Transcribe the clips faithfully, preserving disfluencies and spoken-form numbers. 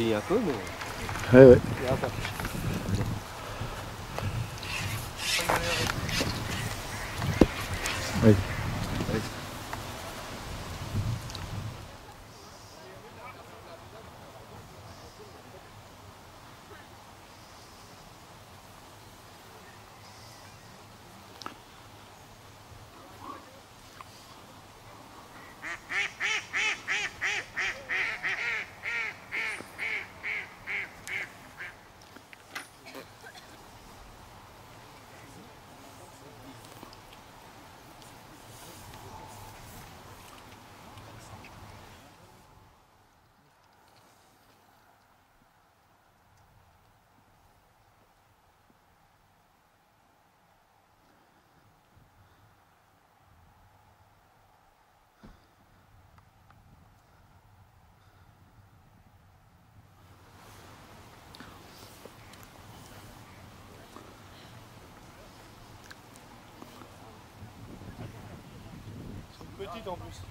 vieillit un peu, mais... Ouais, ouais. Oui. Petite en plus.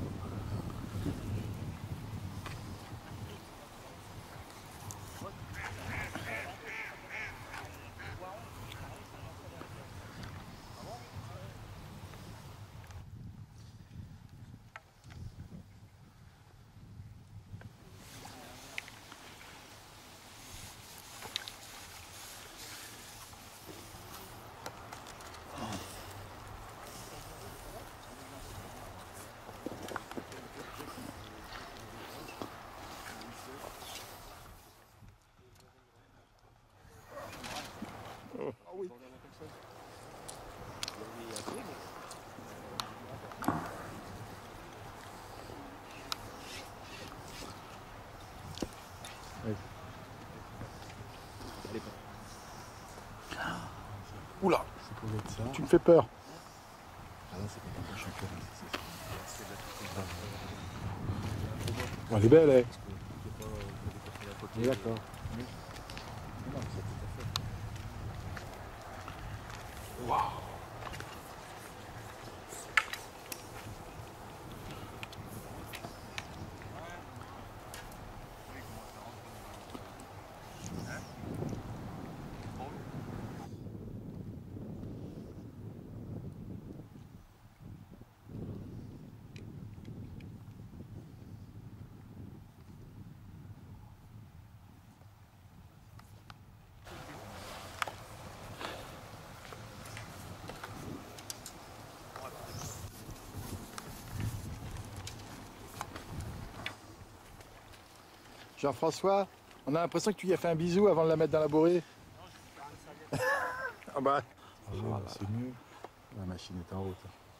Oula, tu me fais peur. Ah non, c'est pas un championnat, Oh, elle est belle, elle. d'accord. Waouh. Jean-François, on a l'impression que tu y as fait un bisou avant de la mettre dans la bourrée. Ah bah. Ah, c'est mieux. La machine est en route.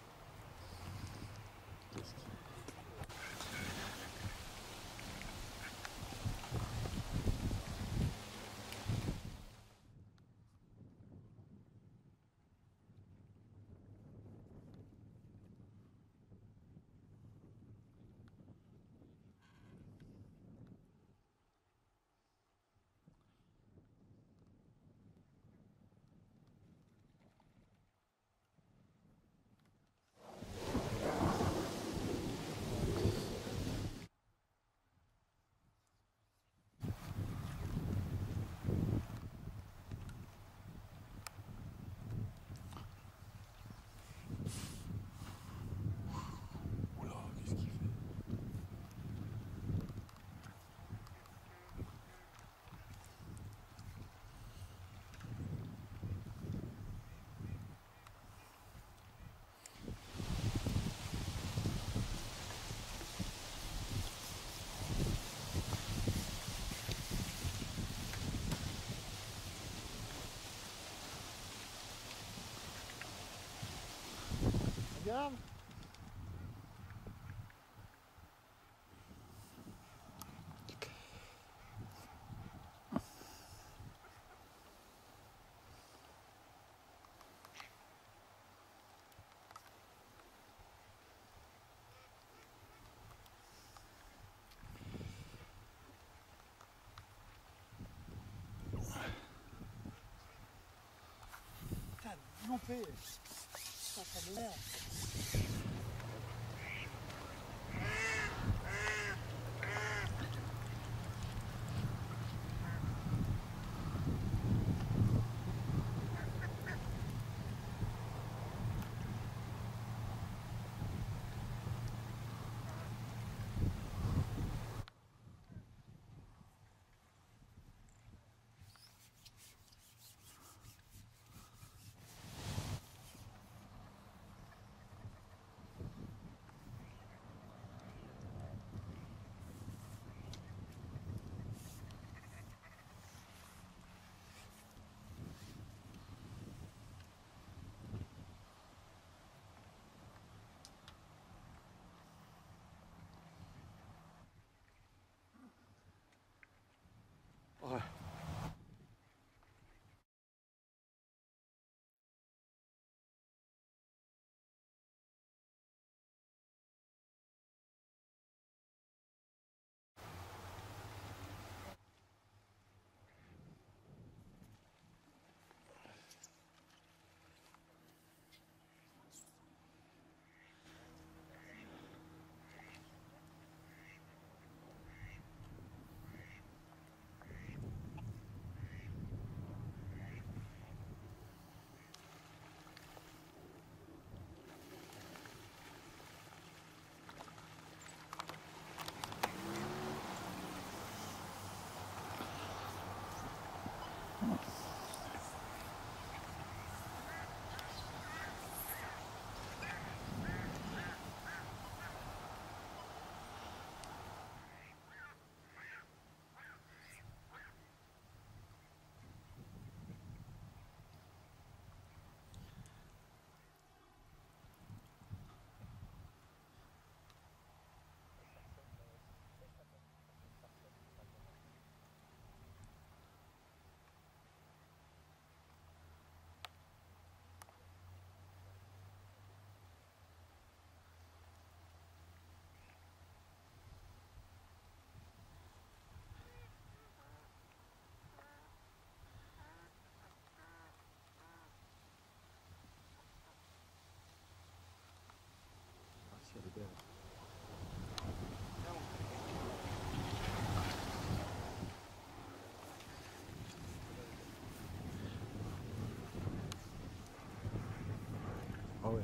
Regarde. Putain, loupé. Ça, ça m'énerve. Ouais. Elle est belle. Ah ouais.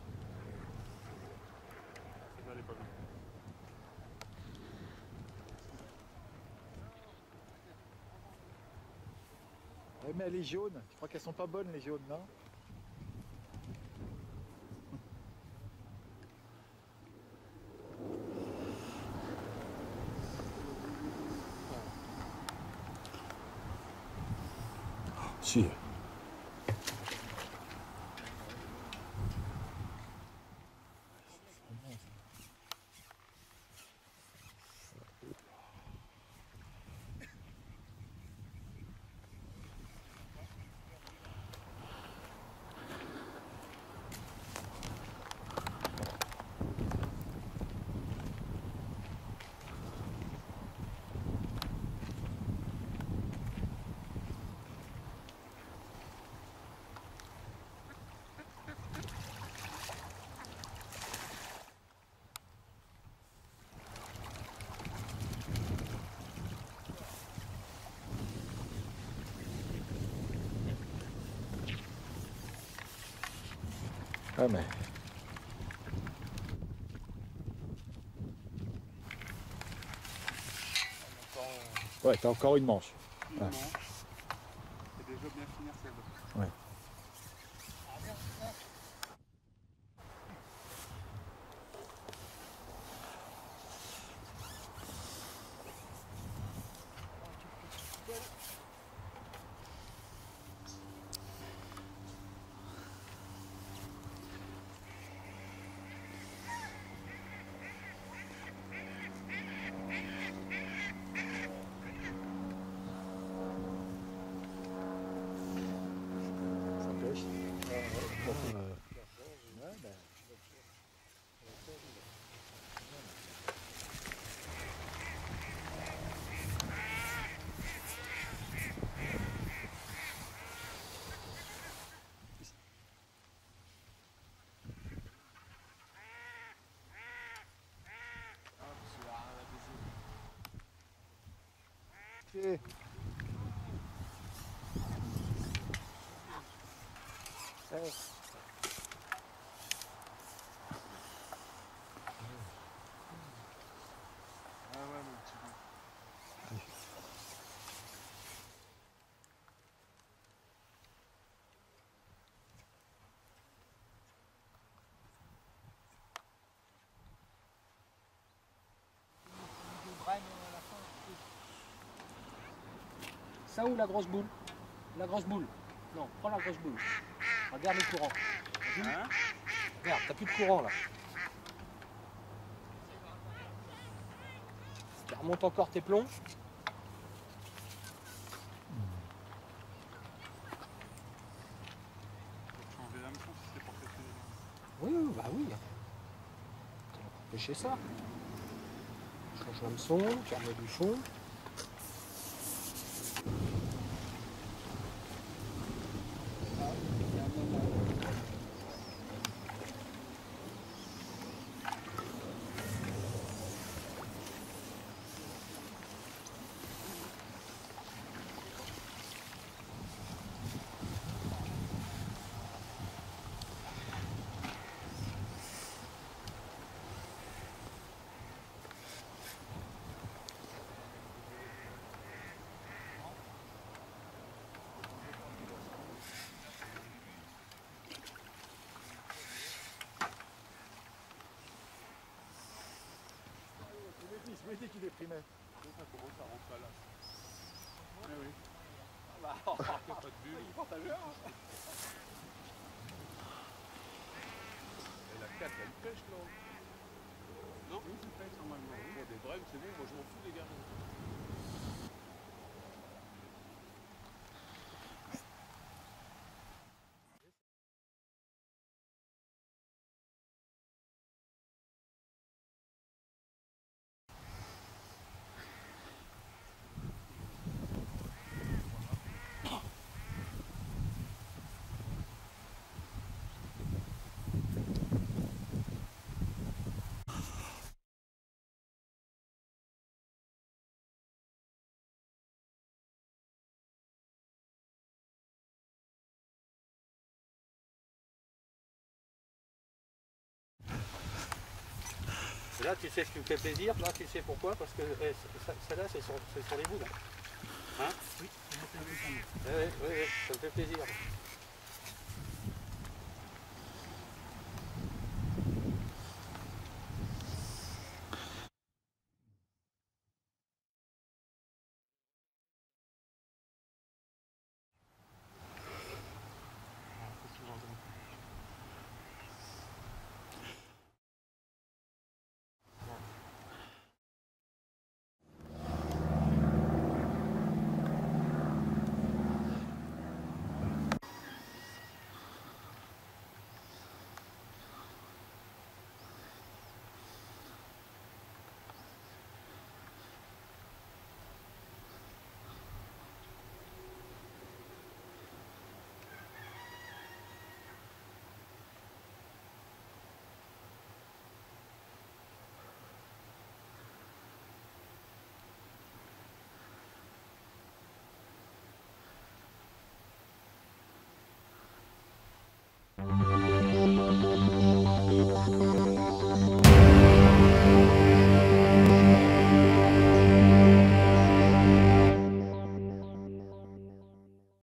Ouais, mais elle est jaune. Je crois qu'elles sont pas bonnes les jaunes, non? Si. Ah mais... Ouais, t'as encore une manche. Une Ouais. manche. C'est déjà bien finir celle-là. Ouais. Ça pêche. Euh, ouais, ben... Ok. Ouais. Ah ouais, mon petit bout. Ça ou la grosse boule? La grosse boule. Non, prends la grosse boule. Regarde le courant. Hein? Regarde, t'as plus de courant là. Tu remontes encore tes plombs. Ah oui. On va pêcher ça. Change l'hameçon, tu remets du fond. Je me dis qu'il est primé. Ça commence à rentrer là. Ah oui. Bah, il n'y a pas de bulle. Il porte à l'heure. Et la quatre, elle pêche, non? Non? Oui, ça pêche normalement. Bon, des brèves, c'est bon, moi je m'en fous, les gars. Là, tu sais ce qui me fait plaisir, là, tu sais pourquoi? Parce que eh, celle-là, c'est sur, sur les boules. Hein? Oui, oui, oui, ça me fait plaisir.